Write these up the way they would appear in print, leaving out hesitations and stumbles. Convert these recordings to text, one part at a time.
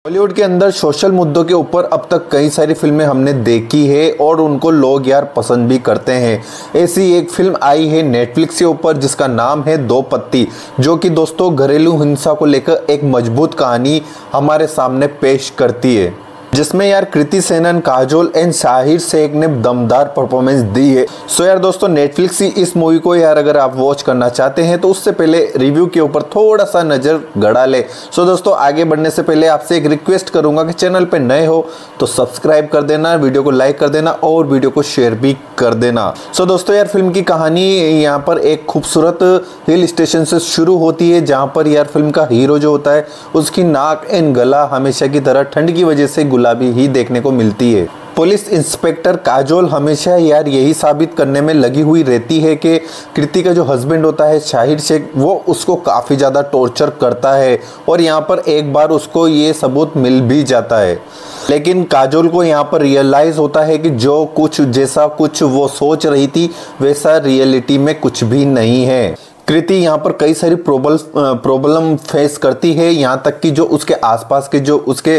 बॉलीवुड के अंदर सोशल मुद्दों के ऊपर अब तक कई सारी फिल्में हमने देखी है और उनको लोग यार पसंद भी करते हैं। ऐसी एक फिल्म आई है नेटफ्लिक्स के ऊपर जिसका नाम है दो पत्ती, जो कि दोस्तों घरेलू हिंसा को लेकर एक मजबूत कहानी हमारे सामने पेश करती है, जिसमें यार कृति सेनन, काजोल एंड शाहिर शेख ने दमदार परफॉर्मेंस दी है। सो यार दोस्तों, नेटफ्लिक्स की इस मूवी को यार अगर आप वॉच करना चाहते हैं तो उससे पहले रिव्यू के ऊपर थोड़ा सा नज़र गड़ा ले। सो दोस्तों, आगे बढ़ने से पहले आपसे एक रिक्वेस्ट करूंगा कि चैनल पे नए हो तो सब्सक्राइब कर देना, वीडियो को लाइक कर देना और वीडियो को शेयर भी कर देना। सो दोस्तों, यार फिल्म की कहानी यहाँ पर एक खूबसूरत हिल स्टेशन से शुरू होती है, जहाँ पर यार फिल्म का हीरो जो होता है उसकी नाक एंड गला हमेशा की तरह ठंड की वजह से गुलाबी ही देखने को मिलती है। पुलिस इंस्पेक्टर काजोल हमेशा यार यही साबित करने में लगी हुई रहती है कि कृति का जो हस्बैंड होता है शाहिर शेख, वो उसको काफ़ी ज़्यादा टॉर्चर करता है और यहाँ पर एक बार उसको ये सबूत मिल भी जाता है। लेकिन काजोल को यहाँ पर रियलाइज़ होता है कि जैसा कुछ वो सोच रही थी वैसा रियलिटी में कुछ भी नहीं है। कृति यहाँ पर कई सारी प्रॉब्लम फेस करती है, यहाँ तक कि जो उसके आसपास के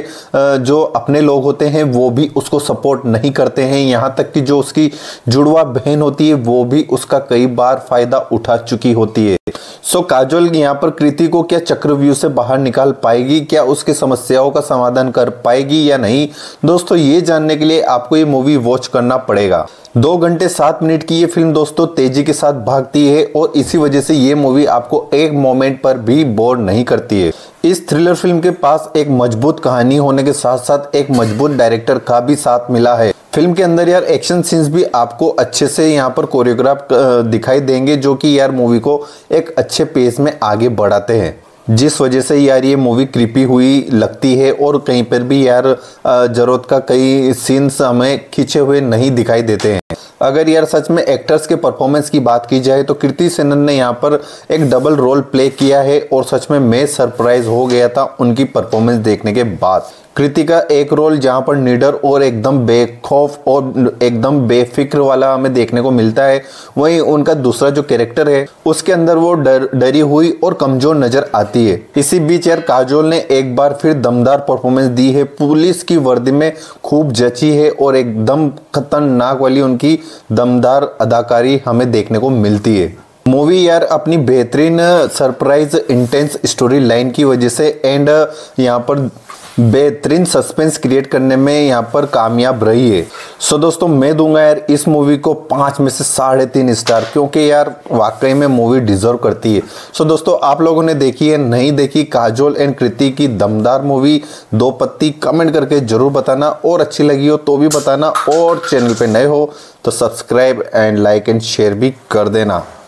जो अपने लोग होते हैं वो भी उसको सपोर्ट नहीं करते हैं। यहाँ तक कि जो उसकी जुड़वा बहन होती है वो भी उसका कई बार फ़ायदा उठा चुकी होती है। सो काजोल यहाँ पर कृति को क्या चक्रव्यूह से बाहर निकाल पाएगी, क्या उसकी समस्याओं का समाधान कर पाएगी या नहीं, दोस्तों ये जानने के लिए आपको ये मूवी वॉच करना पड़ेगा। 2 घंटे 7 मिनट की ये फिल्म दोस्तों तेजी के साथ भागती है और इसी वजह से ये मूवी आपको एक मोमेंट पर भी बोर नहीं करती है। इस थ्रिलर फिल्म के पास एक मजबूत कहानी होने के साथ साथ एक मजबूत डायरेक्टर का भी साथ मिला है। फिल्म के अंदर यार एक्शन सीन्स भी आपको अच्छे से यहाँ पर कोरियोग्राफ दिखाई देंगे, जो कि यार मूवी को एक अच्छे पेस में आगे बढ़ाते हैं, जिस वजह से यार ये मूवी क्रीपी हुई लगती है और कहीं पर भी यार जरूरत का कई सीन्स हमें खींचे हुए नहीं दिखाई देते हैं। अगर यार सच में एक्टर्स के परफॉर्मेंस की बात की जाए तो कृति सेनन ने यहाँ पर एक डबल रोल प्ले किया है और सच में मैं सरप्राइज हो गया था उनकी परफॉर्मेंस देखने के बाद। कृति का एक रोल जहाँ पर निडर और एकदम बेखौफ और एकदम बेफिक्र वाला हमें देखने को मिलता है, वहीं उनका दूसरा जो कैरेक्टर है उसके अंदर वो डरी हुई और कमजोर नजर आती है। इसी बीच यार काजोल ने एक बार फिर दमदार परफॉर्मेंस दी है, पुलिस की वर्दी में खूब जची है और एकदम खतरनाक वाली उनकी दमदार अदाकारी हमें देखने को मिलती है। मूवी यार अपनी बेहतरीन सरप्राइज इंटेंस स्टोरी लाइन की वजह से एंड यहाँ पर बेहतरीन सस्पेंस क्रिएट करने में यहाँ पर कामयाब रही है। सो दोस्तों, मैं दूंगा यार इस मूवी को 5 में से 3.5 स्टार, क्योंकि यार वाकई में मूवी डिजर्व करती है। सो दोस्तों, आप लोगों ने देखी है नहीं देखी काजोल एंड कृति की दमदार मूवी दो पत्ती, कमेंट करके जरूर बताना और अच्छी लगी हो तो भी बताना और चैनल पे नए हो तो subscribe and like and share भी कर देना।